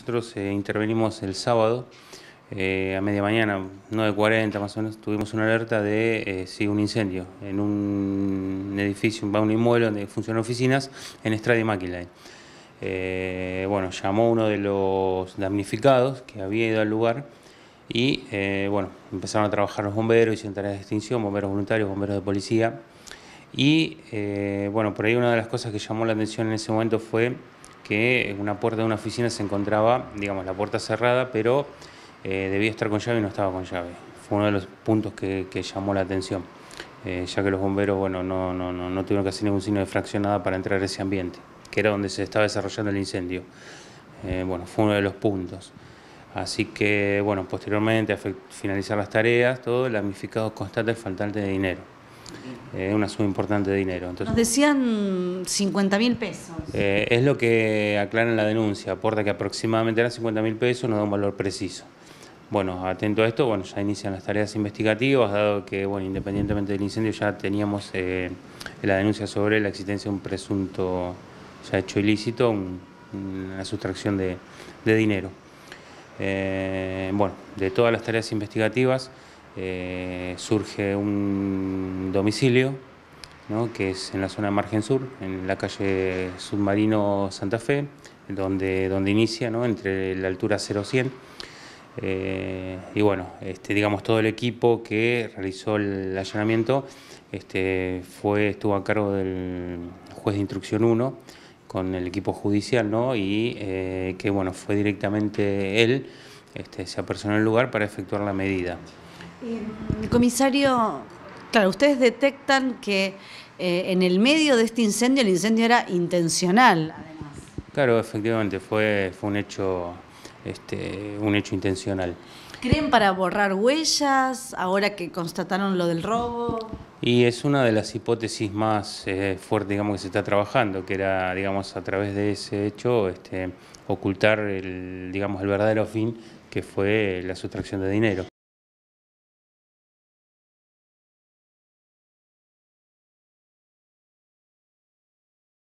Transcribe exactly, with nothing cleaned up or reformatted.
nosotros eh, intervenimos el sábado eh, a media mañana, nueve cuarenta más o menos, tuvimos una alerta de eh, sí, un incendio en un edificio, un inmueble donde funcionan oficinas en Estrada y Maquilay. Eh, bueno, llamó uno de los damnificados que había ido al lugar y eh, bueno, empezaron a trabajar los bomberos, hicieron tareas de extinción, bomberos voluntarios, bomberos de policía. Y eh, bueno, por ahí una de las cosas que llamó la atención en ese momento fue que una puerta de una oficina se encontraba, digamos, la puerta cerrada, pero eh, debía estar con llave y no estaba con llave. Fue uno de los puntos que, que llamó la atención, eh, ya que los bomberos, bueno, no, no, no, no tuvieron que hacer ningún signo de fraccionada para entrar a ese ambiente, que era donde se estaba desarrollando el incendio. Eh, bueno, fue uno de los puntos. Así que, bueno, posteriormente, a finalizar las tareas, todo, el damnificado constata el faltante de dinero. Es eh, una suma importante de dinero. Entonces, nos decían cincuenta mil pesos. Eh, es lo que aclara en la denuncia, aporta que aproximadamente eran cincuenta mil pesos, no da un valor preciso. Bueno, atento a esto, bueno, ya inician las tareas investigativas, dado que, bueno, independientemente del incendio ya teníamos eh, la denuncia sobre la existencia de un presunto ya hecho ilícito, un, una sustracción de, de dinero. Eh, bueno, de todas las tareas investigativas eh, surge un domicilio, ¿no?, que es en la zona de Margen Sur, en la calle Submarino Santa Fe, donde, donde inicia, ¿no?, entre la altura cero cien. Eh, y bueno, este, digamos, todo el equipo que realizó el allanamiento este, fue, estuvo a cargo del juez de instrucción uno, con el equipo judicial, ¿no?, y eh, que bueno, fue directamente él, este, se apersonó en el lugar para efectuar la medida. Eh, comisario, claro, ustedes detectan que eh, en el medio de este incendio, el incendio era intencional, además. Claro, efectivamente, fue, fue un hecho, este, un hecho intencional. ¿Creen para borrar huellas, ahora que constataron lo del robo? Y es una de las hipótesis más eh, fuertes, digamos, que se está trabajando, que era, digamos, a través de ese hecho, este, ocultar el, digamos, el verdadero fin, que fue la sustracción de dinero.